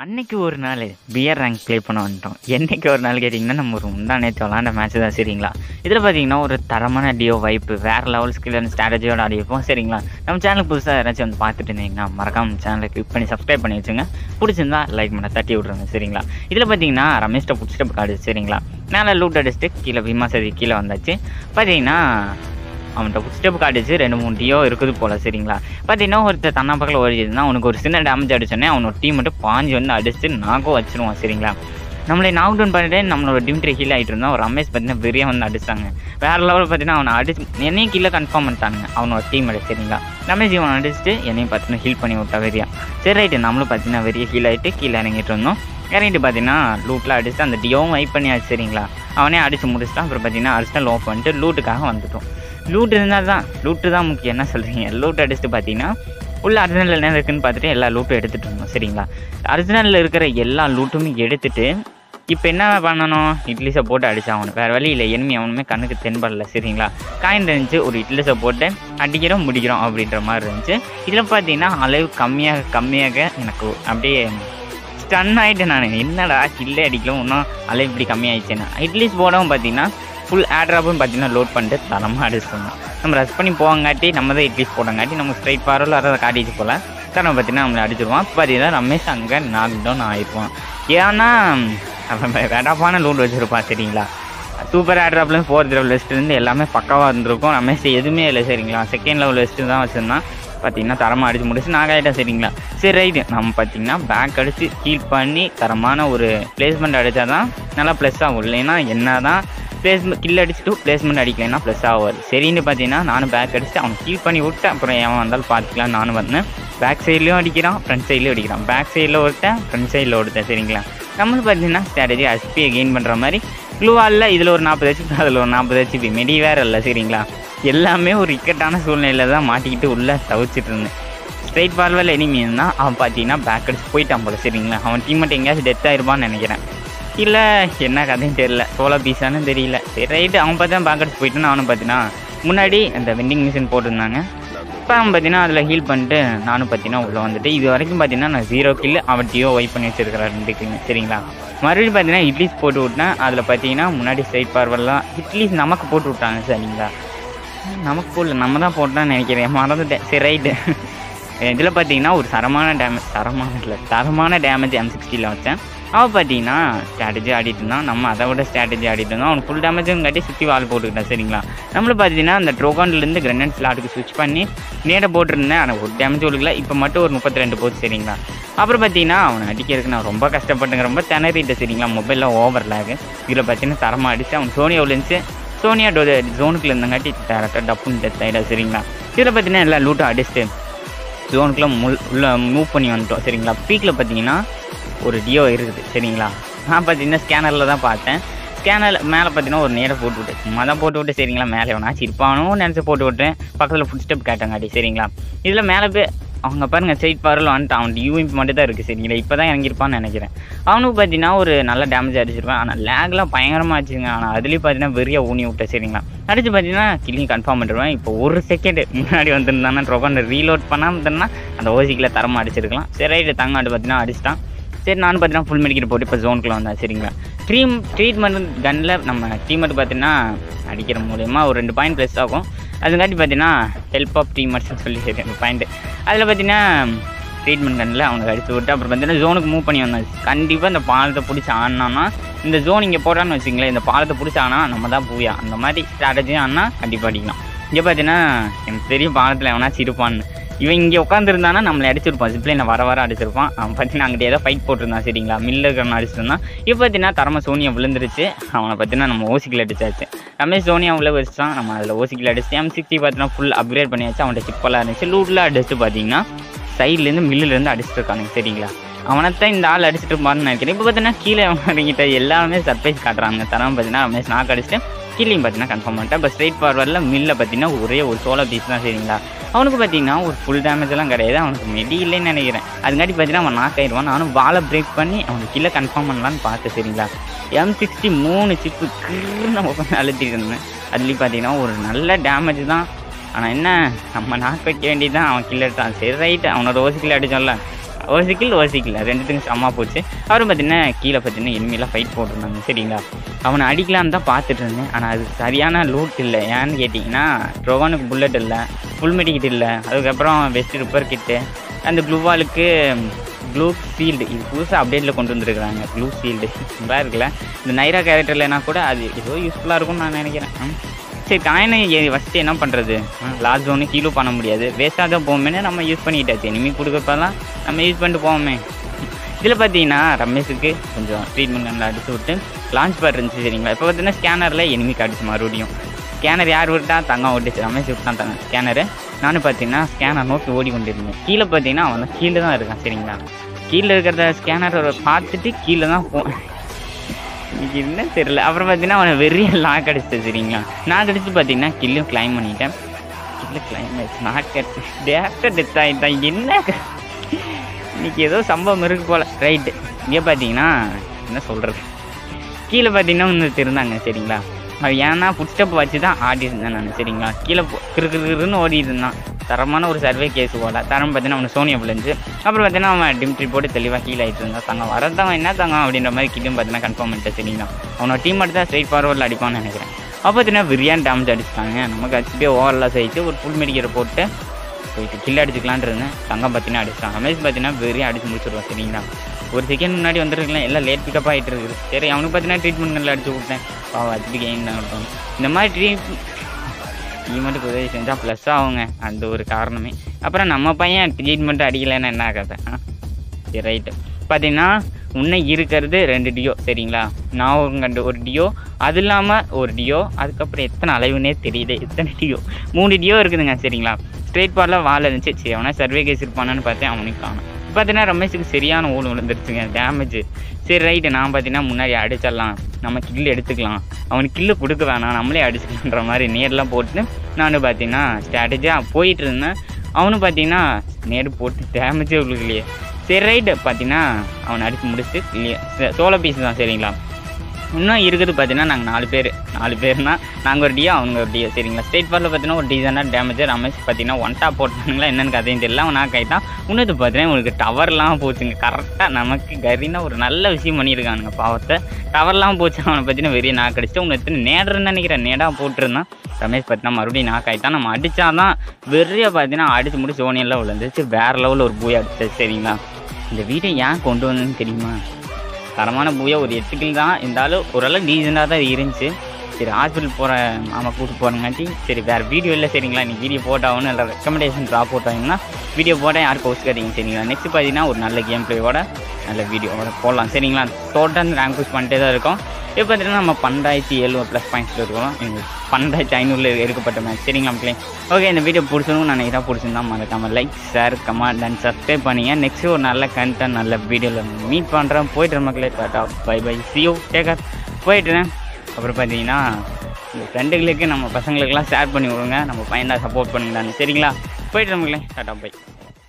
அன்னைக்கு ஒரு நாள் பியர் ரேங்க் ப்ளே பண்ண வந்துட்டோம். என்னைக்கு ஒரு நாள் கேட்டிங்கன்னா நம்ம ஒரு நேற்று விளாண்ட மேட்ச் தான். சரிங்களா, இதில் பார்த்தீங்கன்னா ஒரு தரமான டியோ வைப்பு வேறு லெவல் ஸ்கில் அண்ட் ஸ்ட்ராட்டஜியோட ஆடிப்போம். சரிங்களா, நம்ம சேனலுக்கு புதுசாக யாராச்சும் வந்து பார்த்துட்டு இருந்தீங்கன்னா மறக்காம சேனலை கிளிக் பண்ணி சப்ஸ்கிரைப் பண்ணி வச்சுங்க. பிடிச்சிருந்தா லைக் பண்ண தட்டி விட்ருங்க. சரிங்களா, இதில் பார்த்தீங்கன்னா ரமேஷ்ட புடிச்சிட்டு காடு. சரிங்களா, மேலே லூட் அடிச்சுட்டு கீழே விமாசதி கீழே வந்தாச்சு. பார்த்தீங்கன்னா அவன்கிட்ட ஃபுட்ஸ்டெப் காட்டுச்சு, 2-3 டியோ இருக்குது போல். சரிங்களா, பார்த்தீங்கன்னா ஒருத்தர் தன்னா பக்கத்தில் ஓடிச்சுன்னா அவனுக்கு ஒரு சின்ன டேமேஜ் அடிச்சோன்னே அவனோட டீம் மட்டும் பாஞ்சு வந்து அடிச்சுட்டு நாக்கும் வச்சிருவான். சரிங்களா, நம்மளை நாக் டவுன் பண்ணிட்டு நம்மளோட டிமிட்ரி ஹீல் ஆகிட்டு இருந்தான். ஒரு ரமேஷ் பார்த்தீங்கன்னா வெறியாக வந்து அடிச்சாங்க. வேறு லெவலில் பார்த்தீங்கன்னா அவனை அடிச்சு என்னையும் கீழே கன்ஃபார்ம் பண்ணிட்டானுங்க அவனோட டீம் அடி. சரிங்களா, ரமேஷ் இவனை அடிச்சுட்டு என்னையும் பார்த்தீங்கன்னா ஹீல் பண்ணி விட்டா வெறியா. சரி ரைட்டு, நம்மளும் பார்த்தீங்கன்னா வெறிய ஹீல் ஆகிட்டு கீழே இறங்கிட்டு இருந்தோம். இறங்கிட்டு பார்த்தீங்கன்னா லூட்டில் அடிச்சுட்டு அந்த டியோவும் வைப் பண்ணியாச்சு. சரிங்களா, அவனே அடிச்சு முடிச்சுட்டான். அப்புறம் பார்த்தீங்கன்னா அடிச்சுட்டு லோ பண்ணிட்டு லூட்டுக்காக வந்துட்டோம். லூட் இருந்தால் தான், லூட்டு தான் முக்கியம். என்ன சொல்கிறீங்க? லூட் அடிச்சுட்டு பார்த்தீங்கன்னா உள்ள அர்ஜினலில் என்ன இருக்குதுன்னு பார்த்துட்டு எல்லா லூட்டும் எடுத்துகிட்டு இருந்தோம். சரிங்களா, அர்ஜினலில் இருக்கிற எல்லா லூட்டுமே எடுத்துகிட்டு இப்போ என்ன பண்ணணும்? இட்லிஸை போட்டு அடிச்சாகணும். வேறு வழி இல்லை, எனிமி அவனுமே கண்ணுக்கு தென்படல. சரிங்களா, காயின் இருந்துச்சு, ஒரு இட்லிஸை போட்டு அடிக்கிறோம் முடிக்கிறோம் அப்படின்ற மாதிரி இருந்துச்சு. இதில் பார்த்தீங்கன்னா அளவு கம்மியாக எனக்கு அப்படியே ஸ்டன் ஆகிட்டு நான். என்னடா கில்லே அடிக்கலாம், இன்னும் அளவு இப்படி கம்மியாகிடுச்சேன்னா. இட்லிஸ் போடவும் பார்த்தீங்கன்னா ஃபுல் ஆட்ராப்பும் பார்த்தீங்கன்னா லோட் பண்ணிட்டு தரமாக அடிச்சிருந்தோம். நம்ம ரஷ் பண்ணி போவாங்காட்டி நம்ம தான் இட்லிஸ் போடங்காட்டி நம்ம ஸ்ட்ரைட் ஃபார்வர்டில் அதை காட்டிச்சு போல் தரம் பார்த்தீங்கன்னா நம்மளை அடிச்சிருவான். பார்த்தீங்கன்னா ரமேஷ் அங்கே நாக் டவுன் ஆகிடுவான். ஏன்னா அவன் வேடாப்பான லூட் வச்சுருப்பான். சரிங்களா, சூப்பர் ஆட்ராப்லேருந்து 4th லெவல் வெஸ்ட்லேருந்து எல்லாமே பக்காவாக இருந்திருக்கும். ரமேஷ் எதுவுமே இல்லை. சரிங்களா, 2nd லெவல் வெஸ்ட்டு தான் வச்சுருந்தான். பார்த்தீங்கன்னா தரமாக அடிச்சு முடிச்சு நாங்கள் ஆகிட்டேன். சரிங்களா, சரி ரைட்டு, நம்ம பார்த்தீங்கன்னா பேக் அடித்து ஹீல் பண்ணி தரமான ஒரு பிளேஸ்மெண்ட் அடித்தா தான் நல்லா ப்ளஸ் ஆகும். இல்லைன்னா என்ன தான் கில் அடிச்சுட்டு பிளேஸ்மெண்ட் அடிக்கலைன்னா ப்ளஸ் ஆகாது. சரின்னு பார்த்தீங்கன்னா நானும் பேக் அடிச்சுட்டு அவன் ஹீல் பண்ணி விட்டேன். அப்புறம் ஏன் வந்தாலும் பார்த்துக்கலாம் நானும் வந்தேன். பேக் சைட்லேயும் அடிக்கிறான், ஃப்ரண்ட் சைட்லேயும் அடிக்கிறான். பேக் சைடில் ஒருத்தன், ஃப்ரண்ட் சைடில் ஒருத்தன். சரிங்களா, நம்மளும் பார்த்தீங்கன்னா ஸ்ட்ராட்டஜி ஹெச்பியை கெயின் பண்ணுற மாதிரி க்ளூவாலில் இதில் ஒரு 40 ஹெச்பி அதில் ஒரு 40 ஹெச்பி மெடி வேறு இல்லை. சரிங்களா, எல்லாமே ஒரு இக்கட்டான சூழ்நிலையில் தான் மாட்டிக்கிட்டு உள்ளே தவிச்சிட்டு இருந்தேன். ஸ்ட்ரைட் ஃபார்வர்டில் எனிமி இருந்தால் அவன் பார்த்தீங்கன்னா பேக் அடிச்சு போயிட்டான் போல. சரிங்களா, அவன் டீம் மட்டும் எங்கேயாச்சும் டெத் ஆகிருப்பான்னு நினைக்கிறேன். இல்லை என்ன கதையும் தெரியல, சோலோ பீஸானு தெரியல. சரி ரைட்டு, அவன் பார்த்தா பேக் அடிச்சு போயிட்டான்னு. அவனை பார்த்தீங்கன்னா முன்னாடி அந்த வெண்டிங் மிஷின் போட்டிருந்தாங்க. இப்போ அவன் பார்த்தீங்கன்னா அதில் ஹீல் பண்ணிட்டு நானும் பார்த்தீங்கன்னா உள்ளே வந்துட்டு இது வரைக்கும் பார்த்தீங்கன்னா நான் 0 கில் அவன் டியோ வைப் பண்ணி வச்சிருக்கிறார் 2 கில். சரிங்களா, மறுபடியும் பார்த்தீங்கன்னா இட்லிஸ் போட்டு விட்டேன். அதில் பார்த்தீங்கன்னா முன்னாடி ஸ்ட்ரைட் ஃபார்வர்டெலாம் இட்லிஸ் நமக்கு போட்டு விட்டாங்க. சரிங்களா, நமக்கு போடல, நம்ம தான் போட்டான்னு நினைக்கிறேன், மறந்துட்டேன். சரி ரைட்டு, இதில் பார்த்தீங்கன்னா ஒரு தரமான டேமேஜ் M60 வச்சேன். அவன் பார்த்தீங்கன்னா ஸ்ட்ராட்டஜி ஆடிட்டு இருந்தான், நம்ம அதை விட ஸ்ட்ராட்டஜி ஆடிட்டு இருந்தோம். அவனுக்கு ஃபுல் டேமேஜும் காட்டி சுற்றி வால் போட்டுக்கிட்டான். சரிங்களா, நம்மளும் பார்த்தீங்கன்னா அந்த ட்ரோகான்லேருந்து கிரனேட் ஸ்லாட்டுக்கு ஸ்விட்ச் பண்ணி நேட போட்டிருந்தேன். ஆனால் ஒரு டேமேஜ் கொடுக்கல. இப்போ மட்டும் ஒரு 32 போச்சு. சரிங்களா, அப்புறம் பார்த்தீங்கன்னா அவனை அடிக்கிறதுக்கு நான் ரொம்ப கஷ்டப்பட்டுங்க, ரொம்ப திணறிட்டு. சரிங்களா, மொபைலில் ஓவர் லேகு. இதில் பார்த்தீங்கன்னா தரமாக அடிச்சு அவன் சோனியாவில் இருந்துச்சு. சோனியா ஜோனுக்குள்ள இருந்தங்காட்டி டேரக்டாக டப்புன்னு டெத் ஆகிடும். சரிங்களா, இதில் பார்த்தீங்கன்னா எல்லா லூட்டும் அடிச்சுட்டு ஜோனுக்குள்ளே உள்ளே மூவ் பண்ணி வந்துட்டோம். சரிங்களா, பீக்கில் பார்த்தீங்கன்னா ஒரு டியோ இருக்குது. சரிங்களா, நான் பார்த்தீங்கன்னா ஸ்கேனரில் தான் பார்த்தேன். ஸ்கேனரில் மேலே பார்த்தீங்கன்னா ஒரு நேரம் போட்டு விட்டு சும்மா தான் போட்டு விட்டு. சரிங்களா, மேலே எவனாச்சும் இருப்பானோ நினச்சி போட்டு விட்டேன். பக்கத்தில் ஃபுட் ஸ்டெப் கேட்டாங்காட்டி. சரிங்களா, இதில் மேலே போய் அவங்க பாருங்கள் ஸ்ட்ரைட் ஃபார்வர்டில் வந்துட்டு அவன் யூஎம்பி மட்டும் தான் இருக்குது. சரிங்களா, இப்போ தான் இறங்கியிருப்பான்னு நினைக்கிறேன். அவனுக்கு பார்த்தீங்கன்னா ஒரு நல்ல டேமேஜ் அடிச்சிருப்பான். ஆனால் லேக்லாம் பயங்கரமாக ஆச்சுங்க. ஆனால் அதுலேயும் பார்த்தீங்கன்னா வெறியாக ஊனி விட்டேன். சரிங்களா, அடிச்சு பார்த்தீங்கன்னா கில்லிங் கன்ஃபார்ம் பண்ணிடுவேன். இப்போ ஒரு செகண்ட் முன்னாடி வந்துருந்தானா ட்ரோகான் ரீலோட் பண்ணாமல் இருந்தேன்னா அந்த ஓசிக்கில் தரமாக அடிச்சிருக்கலாம். சரி ரைட்டு, தங்காண்டு பார்த்தீங்கன்னா அடிச்சிட்டான். சரி, நானும் பார்த்தீங்கன்னா ஃபுல் மெடிக்கெட் போட்டு இப்போ ஜோனுக்குள்ளே வந்தேன். சரிங்களா, ட்ரீட்மெண்ட் கன்னில் நம்ம டீமெட் பார்த்தீங்கன்னா அடிக்கிற மூலயமா ஒரு 2 பாயிண்ட் ப்ளஸ் ஆகும். அதுங்காட்டி பார்த்தீங்கன்னா ஹெல்ப் ஆஃப் டீமர்ஸ்ன்னு சொல்லி சரி 2 பாயிண்ட்டு. அதில் பார்த்தீங்கன்னா ட்ரீட்மெண்ட் கன்னில் அவனுக்கு அடிச்சு விட்டு அப்புறம் பார்த்தீங்கன்னா ஜோனுக்கு மூவ் பண்ணி வந்தாச்சு. கண்டிப்பாக இந்த பாலத்தை பிடிச்சி ஆடினான்னா இந்த ஜோன் இங்கே போட்டான்னு வச்சுங்களேன், இந்த பாலத்தை பிடிச்சி ஆனால் நம்ம தான் பூயா. அந்த மாதிரி ஸ்ட்ராட்டஜியும் ஆனால் கண்டிப்பாக அடிக்கலாம். இங்கே பார்த்தீங்கன்னா எனக்கு தெரியும் பாலத்தில் எவனாச்சும் இருப்பான்னு. இவன் இங்கே உட்காந்துருந்தானா நம்மளை அடிச்சிருப்பான். ஜிப்லைனை வர அடிச்சிருப்பான். அவன் பார்த்தீங்கன்னா அங்கிட்ட ஏதோ ஃபைட் போட்டிருந்தான். சரிங்களா, மில்ல இருக்கிறவன் அடிச்சிருந்தான். இப்போ பார்த்தீங்கன்னா தரமாக சோனியா விழுந்துருச்சு. அவனை பார்த்தீங்கன்னா நம்ம ஓசிக்கில் அடிச்சாச்சு. ரமேஷ் சோனியா உள்ளே வச்சுட்டான். நம்ம அதில் ஓசிக்கில் அடிச்சு M60 பார்த்தீங்கன்னா ஃபுல் அப்கிரேட் பண்ணியாச்சு. அவன்கிட்ட சிப்பெல்லாம் இருந்துச்சு. லூட்டில் அடிச்சுட்டு பார்த்தீங்கன்னா சைட்லேருந்து மில்லுலேருந்து அடிச்சுட்டு இருக்கானுங்க. சரிங்களா, அவனைத்தான் இந்த ஆள் அடிச்சுட்டு இருப்பான்னு நினைக்கிறேன். இப்போ பார்த்தீங்கன்னா கீழே அவன்கிட்ட எல்லாமே சர்ப்ரைஸ் காட்டுறாங்க. தரமாக பார்த்தீங்கன்னா ரமேஷ் நாக்கு அடிச்சுட்டு கீழேயும் பார்த்தீங்கன்னா கன்ஃபார்ம் பண்ணிட்டேன். இப்போ ஸ்ட்ரைட் ஃபார்வர்டில் மில்லில் பார்த்தீங்கன்னா ஒரே ஒரு சோலோ பீஸ் தான். சரிங்களா, அவனுக்கு பார்த்தீங்கன்னா ஒரு ஃபுல் டேமேஜெல்லாம் கிடையாது. அவனுக்கு மெடி இல்லைன்னு நினைக்கிறேன். அதுக்காட்டி பார்த்தீங்கன்னா அவன் நாக் ஆயிடுவான். நானும் வாலை பிரேக் பண்ணி அவனுக்கு கீழே கன்ஃபார்ம் பண்ணலான்னு பார்த்தேன். சரிங்களா, M60 3 சிப்பு நம்ம உட்காந்து அழுத்திட்டு இருந்தேன். அதுலேயும் பார்த்தீங்கன்னா ஒரு நல்ல டேமேஜ் தான். ஆனால் என்ன நம்ம நாக் வைக்க வேண்டியது தான். அவன் கில் எடுத்தான். சரி ரைட்டு, அவனோட ஓசிக்கில் அடிச்சோம்ல ஒரு சிக்கிள் ரெண்டுத்துக்கும் செம்மா போச்சு. அப்புறம் பார்த்தீங்கன்னா கீழே பார்த்தீங்கன்னா எனிமிலாம் ஃபைட் போட்டிருந்தாங்க சரிங்களா. அவனை அடிக்கலான்னு தான் பார்த்துட்டு இருந்தேன். ஆனால் அது சரியான லூட் இல்லை. ஏன்னு கேட்டிங்கன்னா ட்ரோவானுக்கு புல்லட் இல்லை, ஃபுல் மெடிக்கிட் இல்லை, அதுக்கப்புறம் வெஸ்ட் ரிப்பர் கிட்டு, அந்த க்ளூவாலுக்கு க்ளூ ஷீல்டு இது புதுசாக அப்டேட்டில் கொண்டு வந்துருக்குறாங்க. க்ளூ ஷீல்டு நல்லா இருக்குல்ல. இந்த நைரா கேரக்டர்லனா கூட அது ஏதோ யூஸ்ஃபுல்லாக இருக்கும்னு நான் நினைக்கிறேன். சரி காயினை ஃபஸ்ட்டு என்ன பண்ணுறது, லாஸ்ட் ஜோனு ஹீலும் பண்ண முடியாது, வேஸ்ட்டாக தான் போவோமே நம்ம யூஸ் பண்ணிக்கிட்டாச்சு. எனிமி கொடுக்கப்பெல்லாம் நம்ம யூஸ் பண்ணிட்டு போவோமே. இதில் பார்த்தீங்கன்னா ரமேஷுக்கு கொஞ்சம் ட்ரீட்மெண்ட் நல்லா அடிச்சு விட்டு லான்ச் பேட் இருந்துச்சு சரிங்களா. இப்போ பார்த்தீங்கன்னா ஸ்கேனரில் எனிமிக்கு அடிச்சு மறுபடியும் ஸ்கேனர் யார் விட்டா தங்கம் ஓடிச்சு, ரமேஷ் விட்டான் தங்க ஸ்கேனரு. நானும் பார்த்தீங்கன்னா ஸ்கேனர் நோக்கி ஓடி கொண்டிருந்தேன். கீழே பார்த்தீங்கன்னா அவன் கீழே தான் இருக்கான் சரிங்களா. கீழே இருக்கிறத ஸ்கேனரை பார்த்துட்டு கீழே தான் இன்னைக்கு என்ன தெரியல. அப்புறம் பார்த்தீங்கன்னா அவனை வெறிய லாக் அடிச்சு சரிங்களா. நான் அடிச்சு பார்த்தீங்கன்னா கில்லும் கிளைம் பண்ணிட்டேன். கில்ல கிளைம் ஆயிடுச்சு, நாக் அடிச்சு டேரக்டாக டெத் ஆகிட்டான். என்ன இன்னைக்கு ஏதோ சம்பவம் இருக்கு போல். ரைட்டு இங்கே பார்த்தீங்கன்னா என்ன சொல்கிறது, கீழே பார்த்தீங்கன்னா ஒன்று இருந்தாங்க சரிங்களா. அது ஏன்னா ஃபுட் ஸ்டெப் வச்சு தான் ஆடி இருந்தேன் நான் சரிங்களா. கீழே கிருன்னு ஓடிட்டு இருந்தான். தரமான ஒரு சர்வே கேஸ் போட தரம் பார்த்தீங்கன்னா அவனை சோனியா பிள்ளைஞ்சு. அப்புறம் பார்த்தீங்கன்னா அவன் டிம்ட்ரி போட்டு தெளிவாக கீழே ஆகிட்டு இருந்தான். தங்கம் வரதவன் என்ன தங்கம் அப்படின்ற மாதிரி கிட்டும் பார்த்தீங்கன்னா கன்ஃபார்ம் பண்ணிட்டேன் சரிங்களா. அவனோட டீம் மட்டும் தான் ஸ்ட்ரைட் ஃபார்வர்டில் அடிப்பான்னு நினைக்கிறேன். அப்போ பார்த்தீங்கன்னா பிரியாணி டேமேஜ் அடிச்சிட்டாங்க. நமக்கு அடிச்சுட்டே ஓவர்லாஸ் ஆகிட்டு ஒரு ஃபுல் மெடிக்கரை போட்டு போயிட்டு கில்ல அடிச்சுக்கலான் இருந்தேன். தங்கம் பார்த்தீங்கன்னா அடிச்சிட்டான். ரமேஷ் பார்த்தீங்கன்னா வெறியாக அடிச்சு முடிச்சிடுவான் சரிங்களா. ஒரு செகண்ட் முன்னாடி வந்துருக்கலாம், எல்லாம் லேட் பிக்கப் ஆகிட்டு இருக்குது. சரி அவனுக்கு பார்த்தீங்கன்னா ட்ரீட்மெண்ட் நல்லா அடிச்சு விட்டேன். அதுக்கு கெயின் தான் இருக்கும். இந்த மாதிரி ட்ரீட்மெண்ட்டுக்கு உதவி செஞ்சால் ப்ளஸ் ஆகுங்க, அந்த ஒரு காரணமே. அப்புறம் நம்ம பையன் ட்ரீட்மெண்ட்டு அடிக்கலைன்னா என்ன ஆகாது. சரி ரைட்டு பார்த்தீங்கன்னா இன்னும் இருக்கிறது 2 டியோ சரிங்களா. நான் ஒரு டியோ, அது இல்லாமல் ஒரு டியோ, அதுக்கப்புறம் எத்தனை அளவுன்னே தெரியல, எத்தனை டியோ 3 டியோ இருக்குதுங்க சரிங்களா. ஸ்ட்ரெயிட் பார்டில் வால் இருந்துச்சு. சரி அவனா சர்வே கேஸ் இருப்பானு பார்த்தேன், அவனுக்கு காணும். பார்த்தீங்கன்னா ரமேஷுக்கு சரியான ஓடு விழுந்துருச்சுங்க டேமேஜ். சரி ரைட்டு நான் பார்த்தீங்கன்னா முன்னாடி அடிச்சிடலாம், நம்ம கில்லு எடுத்துக்கலாம், அவனுக்கு கில்லு கொடுக்க வேணாம் நம்மளே அடிச்சுக்கலான்ற மாதிரி நேரெலாம் போட்டு நான் பார்த்தீங்கன்னா ஸ்ட்ராட்டஜியாக போயிட்டு இருந்தேன். அவனும் பார்த்தீங்கன்னா நேரு போட்டு டேமேஜே விழுகலையே. சரி ரைட்டு பார்த்தீங்கன்னா அவனை அடித்து முடிச்சு இல்லையா சோலோ பீஸ் தான் சரிங்களா. இன்னும் இருக்குது பார்த்தீங்கன்னா நாங்கள் 4 பேர்னா நாங்கள் ஒரு டியோ அவங்க ஒரு டியோ சரிங்களா. ஸ்ட்ரெயிட் ஃபாரில் பார்த்தீங்கன்னா ஒரு டீசனாக டேமேஜ். ரமேஷ் பார்த்தீங்கன்னா 1 டாப் போட்டானுங்களா என்னென்னு கதையும் தெரியல, அவன் நான் கைட்டான். இன்னொரு பார்த்தீங்கன்னா உங்களுக்கு டவர்லாம் போச்சுங்க. கரெக்டாக நமக்கு கரினா ஒரு நல்ல விஷயம் பண்ணியிருக்கானுங்க பாவத்தை. டவர்லாம் போச்சு. அவனை பார்த்தீங்கன்னா வெறிய நாக்கு அடிச்சுட்டு உன்னை எத்தனை நேடுன்னு நினைக்கிறேன், நேடாக போட்டுருந்தான். ரமேஷ் பார்த்தீங்கன்னா மறுபடியும் நாக்கு ஆகிட்டான். நம்ம அடித்தாதான் வெறிய பார்த்தீங்கன்னா அடிச்சு முடிச்சு சோனியெல்லாம் விழுந்துச்சு. வேறு லெவலில் ஒரு பூயா அடிச்சு சரிங்களா. இந்த வீட்டை ஏன் கொண்டு வந்ததுன்னு தெரியுமா, தரமான பூயா ஒரு 8 கில் தான் இருந்தாலும் ஓரளவு டீசெண்டாக தான் இருந்துச்சு. சரி ஹாஸ்பிட்டல் போகிற மாமா கூப்பிட்டு போகிறங்காட்டி சரி வேறு வீடியோ இல்லை சரிங்களா. நீ வீடியோ போட்டாகணும் இல்லை ரெக்கமெண்டேஷன் ட்ராப் போட்டாங்கன்னா வீடியோ போட்டால் யாரும் போஸ்ட்காதீங்க சரிங்களா. நெக்ஸ்ட் பார்த்தீங்கன்னா ஒரு நல்ல கேம் பிளேயோட நல்ல வீடியோவோட போடலாம் சரிங்களா. தொடர்ந்து ரேங்க் புஷ் பண்ணிட்டே தான் இருக்கோம். இப்போ பார்த்தீங்கன்னா நம்ம 12,700+ பாயிண்ட்ஸில் இருக்கோம். 12,500 எடுக்கப்பட்ட மேட்ச் சரிங்களா மக்களே. ஓகே இந்த வீடியோ பிடிச்சணும் நான் இதாக பிடிச்சிருந்தா மறக்காமல் like share comment and subscribe பண்ணிங்க. நெக்ஸ்ட் ஒரு நல்ல கண்டென்ட் நல்ல வீடியோவில் மீட் பண்ணுறேன். போய்ட்டு மக்களே tata bye bye see you take care போயிட்டுறேன். அப்புறம் பார்த்தீங்கன்னா இந்த ஃப்ரெண்டுகளுக்கு நம்ம பசங்களுக்கெல்லாம் ஷேர் பண்ணி விடுங்க, நம்ம பையனாக சப்போர்ட் பண்ணிங்களான்னு சரிங்களா. போய்ட்டு மக்களே டாட்டா பை.